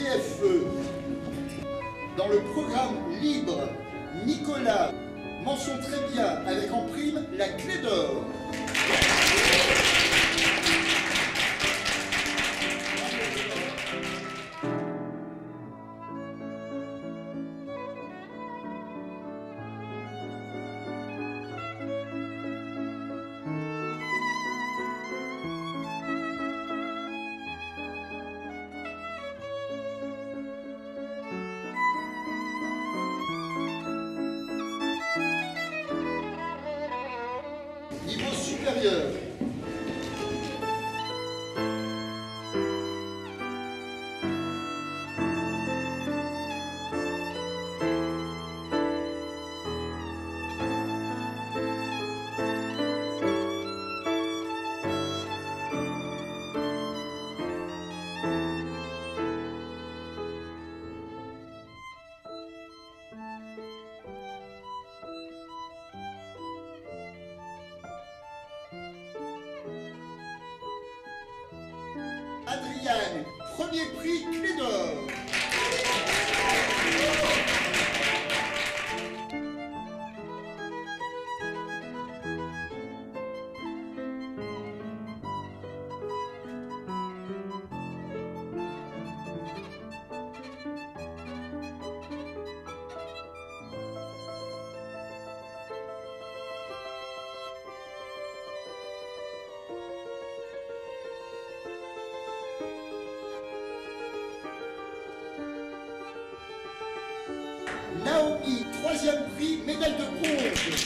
CFE. Dans le programme libre, Nicolas, mention très bien, avec en prime la clé d'or. Niveau supérieur. Adriane, premier prix clé d'or. Naomi, troisième prix, médaille de bronze.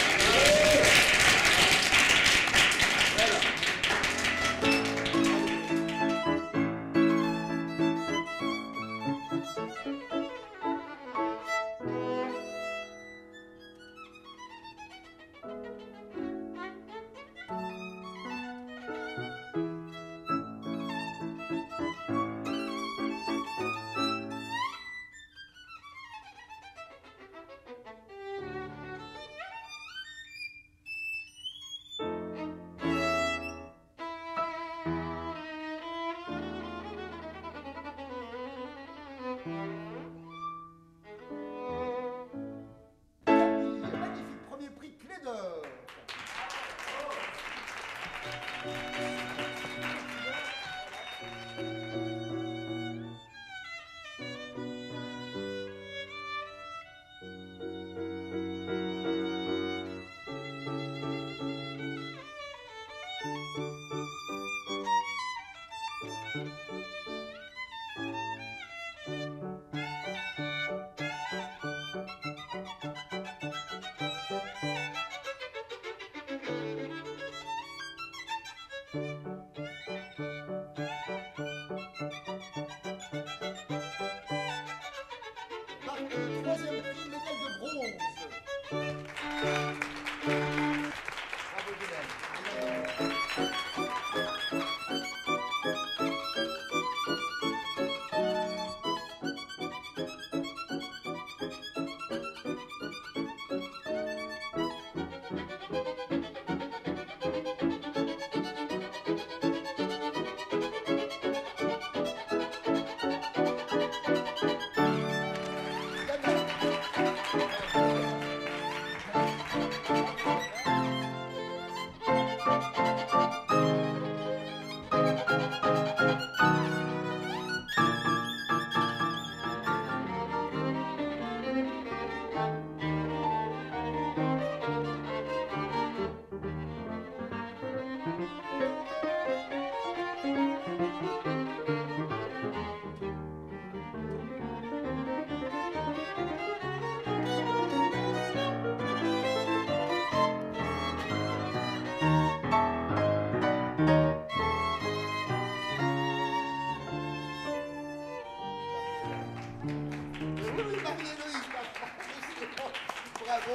Magnifique premier prix clé d'or. Troisième prix, médaille de bronze. Bravo, Guylaine. Bravo.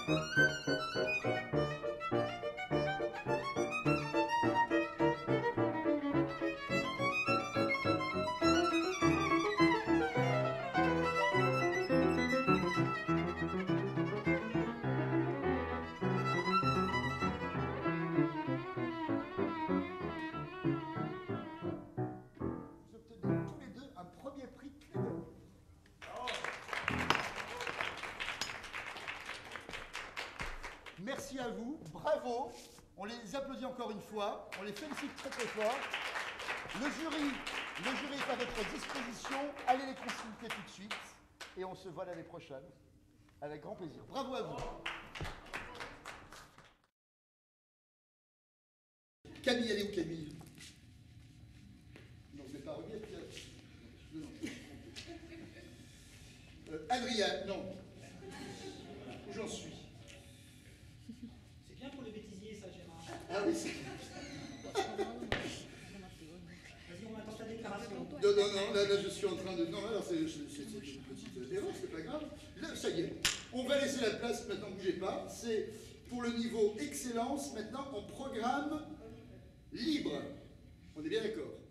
Tous les deux un premier prix clé d'or. Merci à vous, bravo. On les applaudit encore une fois, on les félicite très très fort. Le jury est à votre disposition, allez les consulter tout de suite et on se voit l'année prochaine avec grand plaisir. Bravo à vous. Camille, elle est où Camille? Non, je ne vais pas remettre. Non. Adrien, non. Où j'en suis? C'est bien pour les bêtisiers, ça, Gérard. Ah oui, c'est... Vas-y, on attend ta déclaration. Non, là, je suis en train de... Non, alors c'est une petite erreur, c'est pas grave. Là, ça y est, on va laisser la place, maintenant, bougez pas. C'est pour le niveau excellence, maintenant, en programme libre. On est bien d'accord?